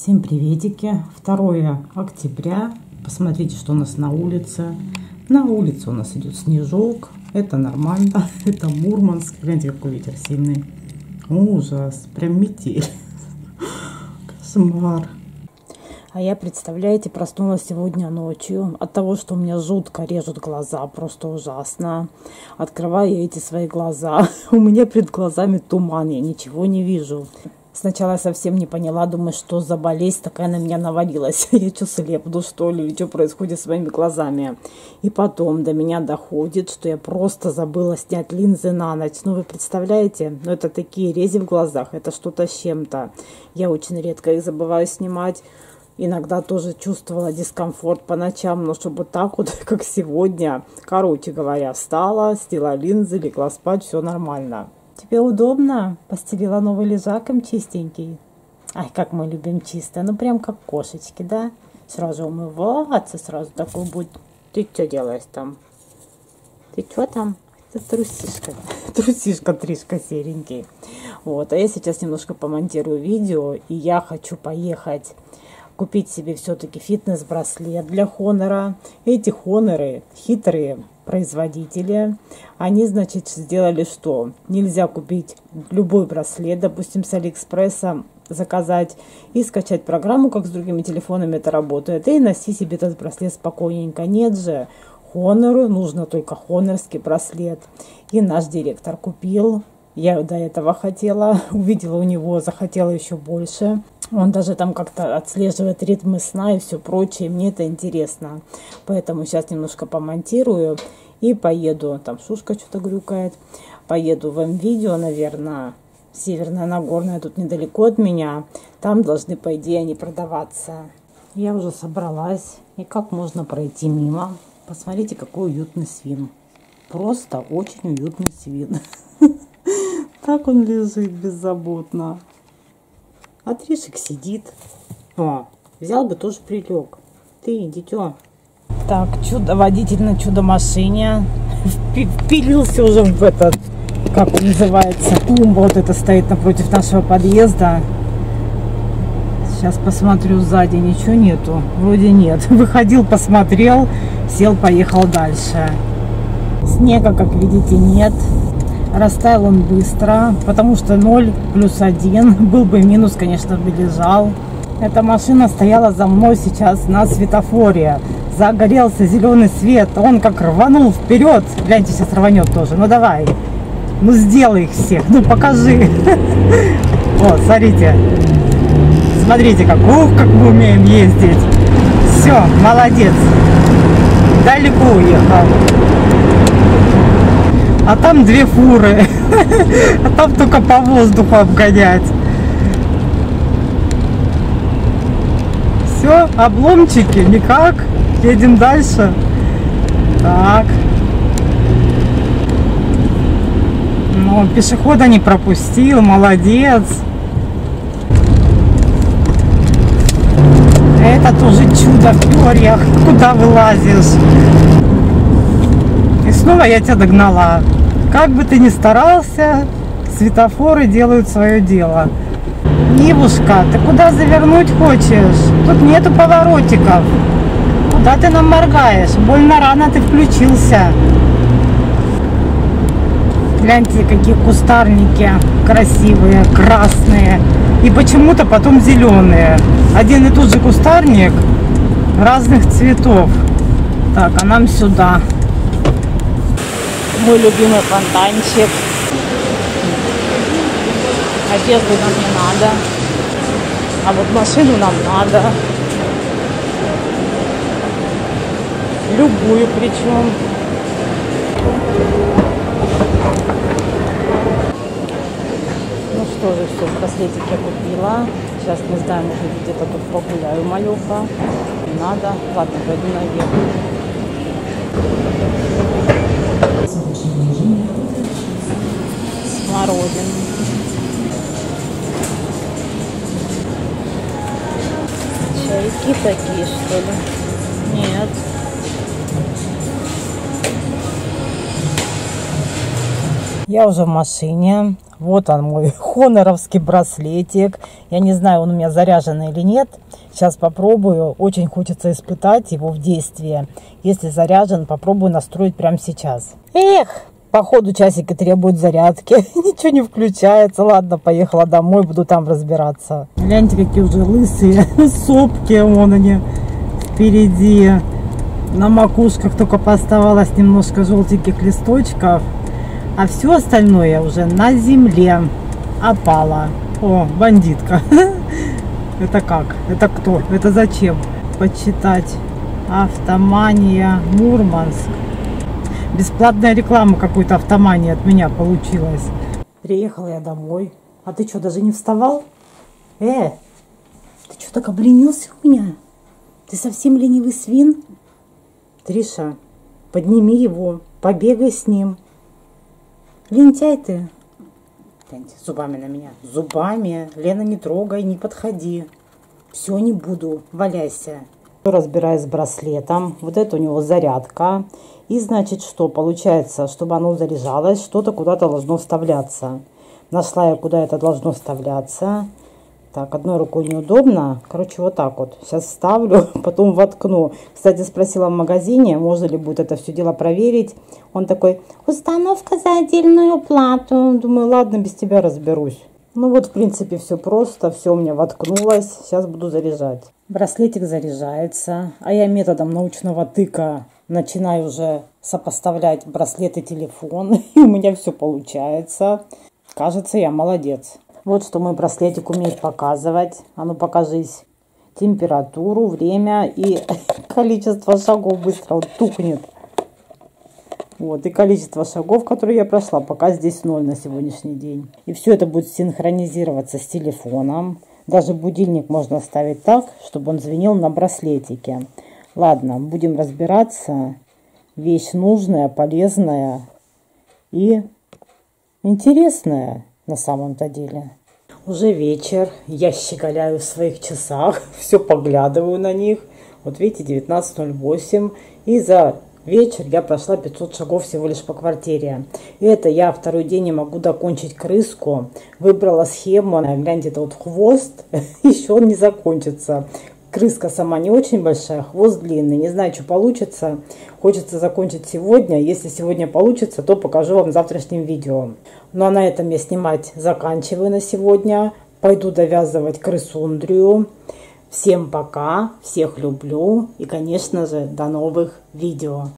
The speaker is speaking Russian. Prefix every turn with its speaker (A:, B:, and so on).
A: Всем приветики! 2 октября. Посмотрите, что у нас на улице. На улице у нас идет снежок. Это нормально. Это Мурманск. Гляньте, какой ветер сильный. Ужас. Прям метель. Кошмар. А я, представляете, проснулась сегодня ночью от того, что у меня жутко режут глаза. Просто ужасно. Открываю я эти свои глаза. У меня перед глазами туман. Я ничего не вижу. Сначала я совсем не поняла, думаю, что за болезнь такая на меня навалилась. Я что, слепну, что ли? Что происходит с моими глазами? И потом до меня доходит, что я просто забыла снять линзы на ночь. Ну, вы представляете? Ну, это такие рези в глазах. Это что-то с чем-то. Я очень редко их забываю снимать. Иногда тоже чувствовала дискомфорт по ночам. Но чтобы вот так вот, как сегодня. Короче говоря, встала, сняла линзы, легла спать, все нормально. Тебе удобно? Постелила новый лежак им чистенький. Ай, как мы любим чисто. Ну, прям как кошечки, да? Сразу умываться, сразу такой будет. Ты что делаешь там? Ты что там? Это трусишка. Трусишка, тришка серенький. Вот, а я сейчас немножко помонтирую видео. И я хочу поехать купить себе все-таки фитнес-браслет для Хонора. Эти Хоноры хитрые производители, они, значит, сделали что? Нельзя купить любой браслет, допустим, с Алиэкспресса заказать и скачать программу, как с другими телефонами это работает, и носи себе этот браслет спокойненько. Нет же, Хонору нужно только хонорский браслет. И наш директор купил. Я до этого хотела, увидела у него, захотела еще больше. Он даже там как-то отслеживает ритмы сна и все прочее. Мне это интересно. Поэтому сейчас немножко помонтирую и поеду. Там Шушка что-то грюкает. Поеду в М-видео, наверное. Северная Нагорная, тут недалеко от меня. Там должны, по идее, они продаваться. Я уже собралась. И как можно пройти мимо? Посмотрите, какой уютный свин. Просто очень уютный свин. Так он лежит беззаботно. А Тришик сидит. О, взял бы, тоже прилег. Ты, дитё. Так, водитель на чудо-машине. Впилился уже в этот, как он называется, клумба вот это стоит напротив нашего подъезда. Сейчас посмотрю сзади, ничего нету. Вроде нет. Выходил, посмотрел, сел, поехал дальше. Снега, как видите, нет. Растаял он быстро, потому что 0 + 1. Был бы минус, конечно, бы лежал. Эта машина стояла за мной сейчас на светофоре. Загорелся зеленый свет. Он как рванул вперед. Гляньте, сейчас рванет тоже. Ну давай. Ну сделай их всех. Ну покажи. Вот, смотрите. Смотрите, как мы умеем ездить. Все, молодец. Далеко уехал. А там 2 фуры. А там только по воздуху обгонять. Все, обломчики, никак. Едем дальше. Так. Ну, пешехода не пропустил, молодец. Это тоже чудо в перьях. Куда вылазишь? И снова я тебя догнала. Как бы ты ни старался, светофоры делают свое дело. Нивушка, ты куда завернуть хочешь? Тут нету поворотиков. Куда ты нам моргаешь? Больно рано ты включился. Гляньте, какие кустарники красивые, красные. И почему-то потом зеленые. Один и тот же кустарник разных цветов. Так, а нам сюда. Мой любимый фонтанчик. Одежду нам не надо. А вот машину нам надо. Любую причем. Ну что же, все, браслетик я купила. Сейчас, не знаю, может где-то тут погуляю, малюха. Не надо. Ладно, пойду наверх. Смородина. Чайки такие, что ли? Нет. Я уже в машине. Вот он, мой хоноровский браслетик. Я не знаю, он у меня заряжен или нет. Сейчас попробую. Очень хочется испытать его в действии. Если заряжен, попробую настроить прямо сейчас. Эх, походу часики требуют зарядки. Ничего не включается. Ладно, поехала домой, буду там разбираться. Гляньте, какие уже лысые сопки. Вон они впереди. На макушках только поставалось немножко желтеньких листочков. А все остальное уже на земле опало. О, бандитка. Это как? Это кто? Это зачем? Почитать. Автомания Мурманск. Бесплатная реклама какой-то автомании от меня получилась. Приехала я домой. А ты что, даже не вставал? Ты что, так обленился у меня? Ты совсем ленивый свин? Триша, подними его, побегай с ним. Лентяй ты. Гляньте, зубами на меня. Зубами. Лена, не трогай, не подходи. Все, не буду. Валяйся. Разбираюсь с браслетом. Вот это у него зарядка. И значит, что получается, чтобы оно заряжалось, что-то куда-то должно вставляться. Нашла я, куда это должно вставляться. Так, одной рукой неудобно. Короче, вот так вот. Сейчас вставлю, потом воткну. Кстати, спросила в магазине, можно ли будет это все дело проверить. Он такой: установка за отдельную плату. Думаю, ладно, без тебя разберусь. Ну вот, в принципе, все просто. Все у меня воткнулось. Сейчас буду заряжать. Браслетик заряжается. А я методом научного тыка начинаю уже сопоставлять браслет и телефон. И у меня все получается. Кажется, я молодец. Вот что мой браслетик умеет показывать. А ну покажись. Температуру, время и количество шагов. Быстро он тухнет. Вот, и количество шагов, которые я прошла, пока здесь 0 на сегодняшний день. И все это будет синхронизироваться с телефоном. Даже будильник можно ставить так, чтобы он звенел на браслетике. Ладно, будем разбираться. Вещь нужная, полезная и интересная на самом-то деле. Уже вечер, я щеголяю в своих часах, все поглядываю на них. Вот видите, 19:08. И за вечер я прошла 500 шагов всего лишь по квартире. И это я второй день не могу докончить крыску. Выбрала схему, гляньте, это вот хвост, еще он не закончится. Крыска сама не очень большая, хвост длинный. Не знаю, что получится. Хочется закончить сегодня. Если сегодня получится, то покажу вам в завтрашнем видео. Ну а на этом я снимать заканчиваю на сегодня. Пойду довязывать крысундрию. Всем пока, всех люблю и, конечно же, до новых видео.